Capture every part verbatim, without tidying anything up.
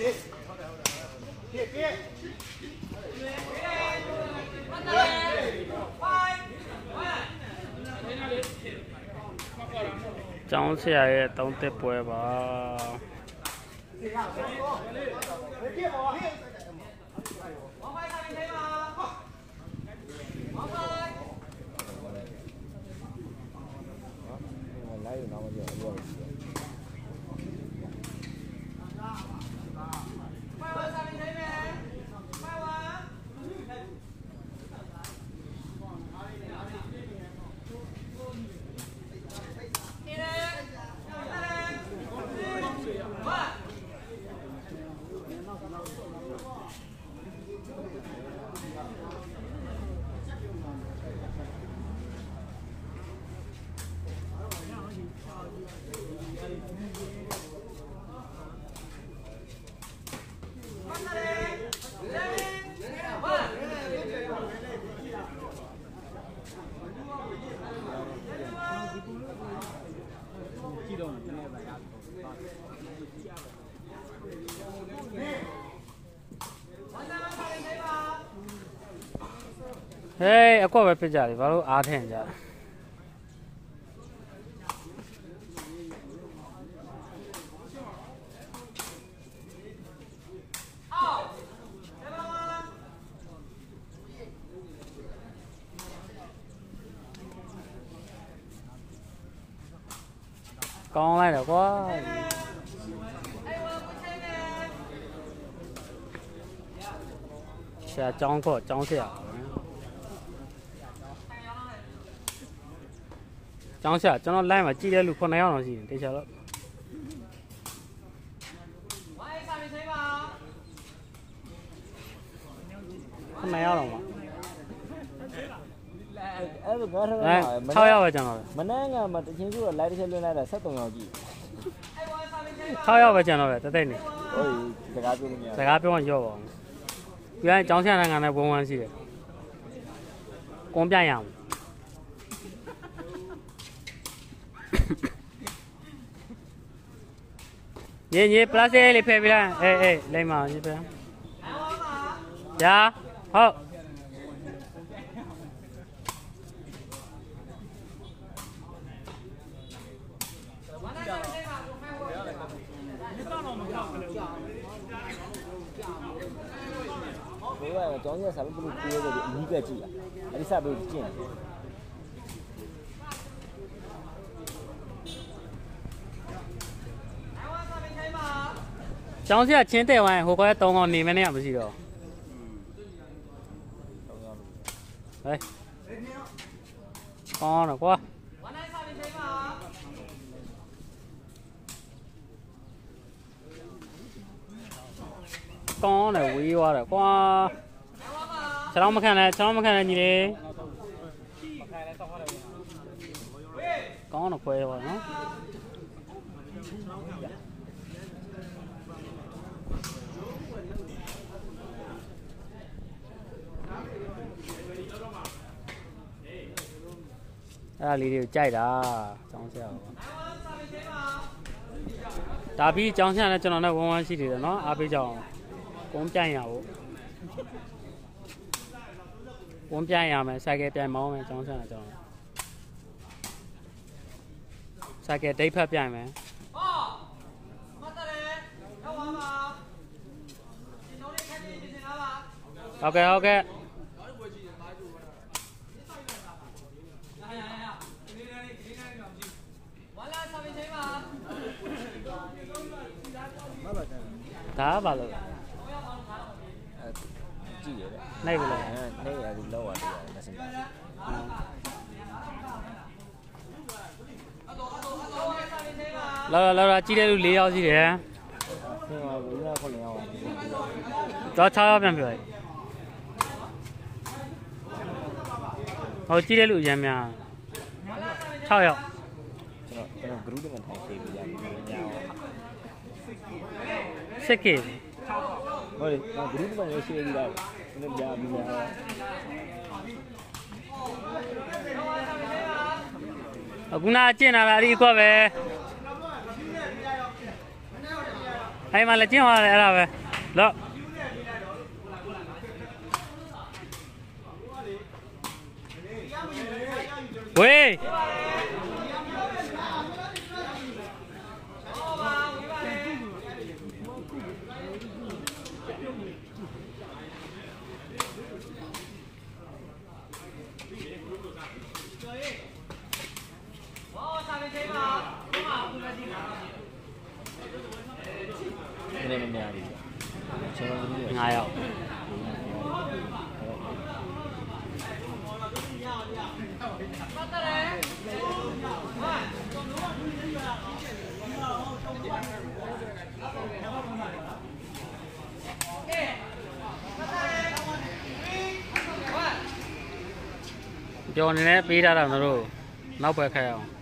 ကျောင်းဆရာရဲ့တောင်းတက်ပွဲပါเฮ้ยအခုပဲဖြစ်ကြတယ်ဘာလို့အားထင်ကြလဲကောင်းလိုက်တော့ကွာဆရာကျောင်းခေါ်ကျောင်းဆရာကျောင်းဆရာကျွန်တော် line မှာကြည့်တဲ့လူခုနှစ်ယောက်တော့ရှိတယ်တခြားတော့ခုနှစ်ယောက်တော့မှာအဲ့ဒါကတော့၆ယောက်ပဲကျွန်တော်မနေ့ကမှတချင်းစုက live တစ်ချက်လွှင့်လိုက်တာဆက်သုံးယောက်ကြည့်၆ယောက်ပဲကျွန်တော်ပဲတက်တက်နေဟုတ်စကားပြောလို့မရစကားပြောရင်ရော့ပါအောင်ပြန်ကျောင်းဆရာနိုင်ငံနဲ့ဝန်ဝန်းရှိတယ်ကွန်ပြရအောင်ညညပလတ်စတစ်လေးဖယ်ပြလိုက်အေးအေးလိမ့်မညပြန်ညာဟုတ်ဘယ်ကကျောင်းကြီးစာပေဘလို့ပြေးတယ်အနီးကကြည့်ရအဲ့ဒီစာပေကျင့်ကျောင်းဆရာချင်းတဲ့ဝိုင်းဟိုဘက်သုံးကောင်နေမနေရမရှိတော့ဟဲ့ကောင်းတော့ကွာကောင်းတယ်ဝေးသွားတယ်ကွာခြေထောက်မခံနဲ့ခြေထောက်မခံနဲ့ညီလေးကောင်းတော့ခွဲသွားနော်အဲ့ဒါလေးတွေကိုကြိုက်တာကျောင်းဆရာပေါ့ဒါပြီးကျောင်းဆရာနဲ့ကျွန်တော်နဲ့ဝန်းဝန်းရှိတယ်နော်အားပေးကြအောင်ကွန်ပြိုင်ရဖို့ကွန်ပြိုင်ရမယ်စိုက်ကယ်ပြိုင်မောင်းမယ်ကျောင်းဆရာနဲ့ကျွန်တော်စိုက်ကယ်ဒိတ်ဖက်ပြိုင်မယ်ဟုတ်ကဲ့ဟုတ်ကဲ့ဒါပါလို့ကြည့်ရတယ်နိုင်ပြီလားနိုင်ရတယ်လောက်ရတယ်လက်စင်လာလာလာကြည့်တဲ့လူ၄ယောက်ရှိတယ်ဟိုကဘယ်လိုခုနှစ်ယောက်တော့၆ယောက်ပြန်ပြလိုက်ဟိုကြည့်တဲ့လူအများများ၆ယောက်ကျွန်တော်ကျွန်တော် group တွေမှာထိုင်ပေးပြရတယ်စက်ကေဟုတ်တယ် group မှာရရှိနေတယ်နည်းကြားပြီးတော့အခုနကျင့်လာတာဒီကွက်ပဲ哎妈，来进化来了呗，来。喂。ngài ạ cho nên nè pi ra làm rồi nấu bè khai không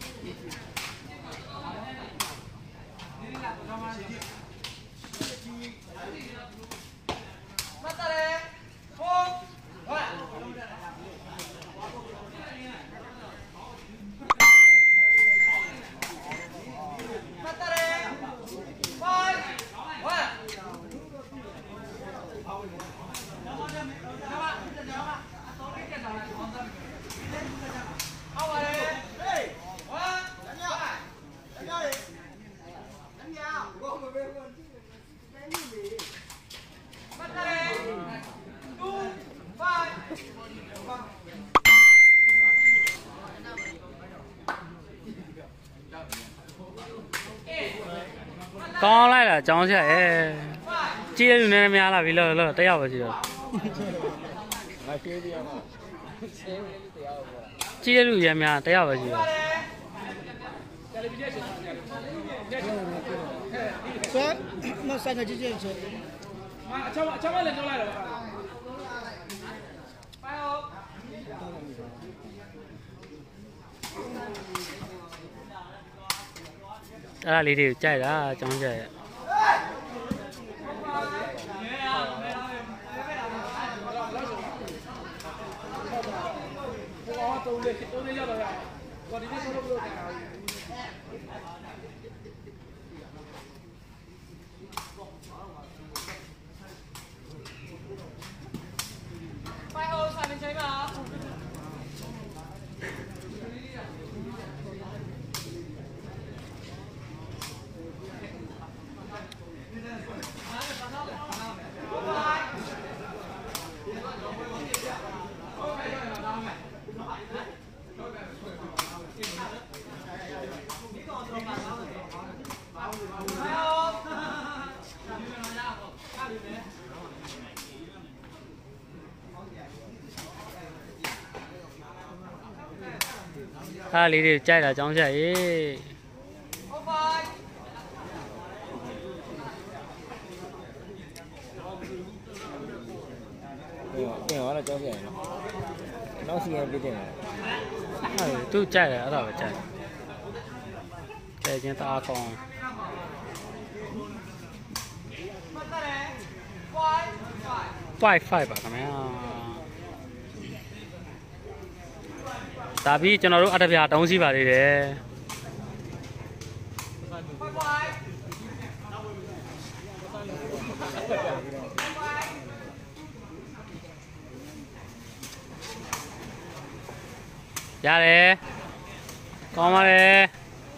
con lại là cháu sẽ chia được nên mẹ là vì lờ lờ tay vào gì rồi chia được gì mẹ tay vào gì rồi sao nó sai cái gì chứ mà cháu cháu lại cháu lại rồi à lý điều chạy đó trong chạy Phải không? Phải mình chơi mà. à lý điều chạy là trong chạy cái đó là cho cái nó xì em biết tiền à tôi chạy là ở đâu chạy chạy trên ta con wifi bà cái tại vì cho nó lúc ăn bia đông xí vào đi đấy ra đây con vào đây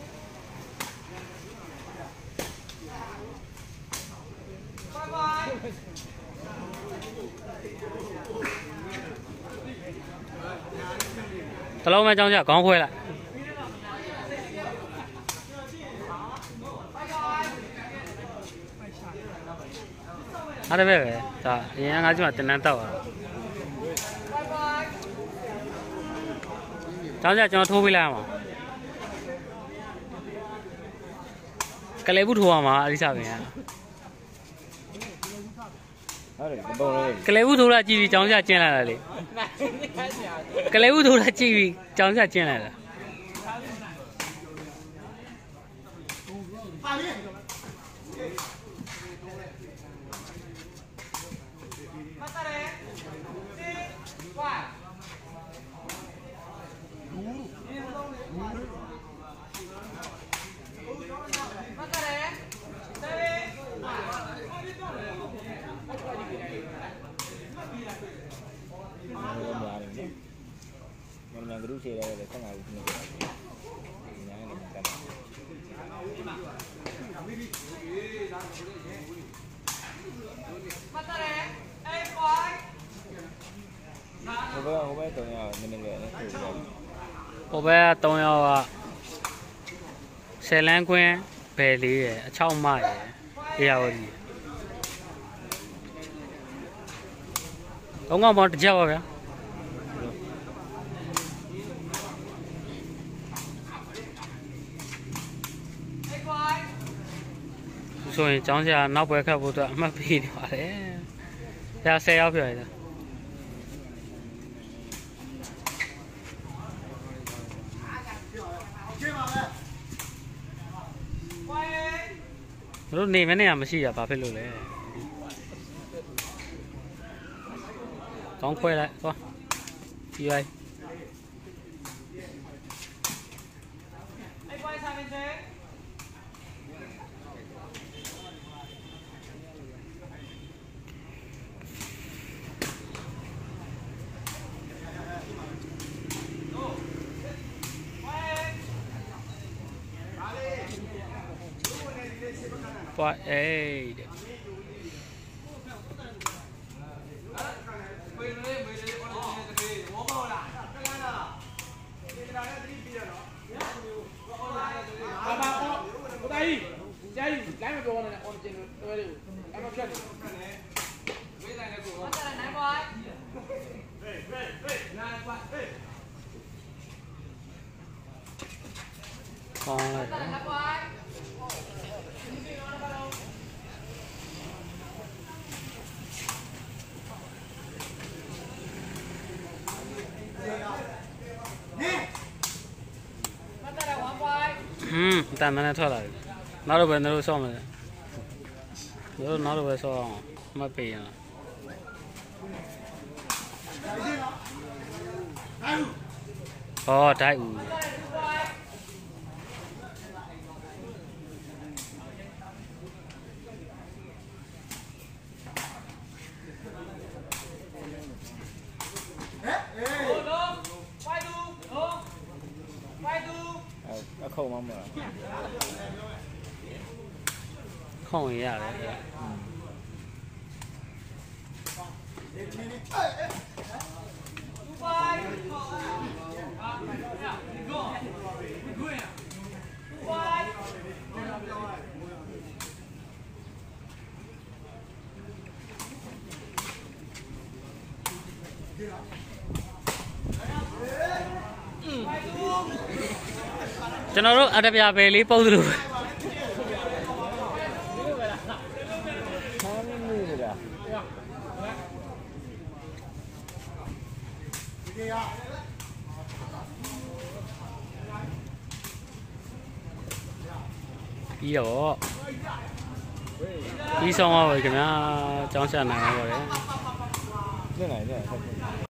tao lâu mai trong nhà con quay lại à đây về ta ini yang aja mati nanti tau trong nhà cho nó thu vi làm à cái lấy bút thua mà đi sao vậy cái lấy bút thua là chỉ vì trong nhà chuyện là gì cái lấy bút thua là chỉ vì trong nhà chuyện là ကလူချေတယ်လေဆက်ငါဘူးနေတယ်ညာနေတယ်တက်တယ်မတရဲအေးကွာဟိုဘက်ဟိုဘက်တော့ရနည်းနည်းလေးအဲ့ဒါဟိုဘက်သုံးယောက်ကဆယ်လန်းကွင်းဘယ်လေးရယ်အချောက်မရယ်အေးရပါကြီးတော့ငေါ့မောင်တစ်ချက်ပါဗျာဆိုရင်ကျောင်းဆရာနောက်ပွဲခတ်ဖို့အတွက်အမှတ်ပေးနေပါတယ်ဆရာဆယ်ယောက်ပြောရတယ်တို့နေမနေရမရှိရဘာဖြစ်လို့လဲကောင်းခွဲလိုက်သွားပြီးလိုက်အဲ့ကွာစာမင်းချင်းပွားအေးတဲ့ဘာဘာဟိုတိုင်ကျားကြီးလိုင်းမပြောနဲ့အော်ဂျင်တွဲလေးကိုအမဖြတ်တယ်ဝေးလိုက်လေကိုမတရဲနိုင်ကွာဟေးဟေးဟေးနိုင်ကွာဟေးကောင်းလိုက်နိုင်ကွာอืมတန်မနဲ့ထွက်လာပြီနောက်တော့ပဲတို့ဆော့မယ်တို့နောက်တော့ပဲဆော့အောင်မပေးရင်ဟောဒိုက်ဦးအခုံမမလားခေါင်းရတယ်ကျွန်တော်တို့အတပြာပဲလေးပုတ်သလိုပဲပြီးတော့ပြီးဆောင်ပါပဲခင်ဗျာကျောင်းဆရာနိုင်ပါပါတယ်နေနိုင်တယ်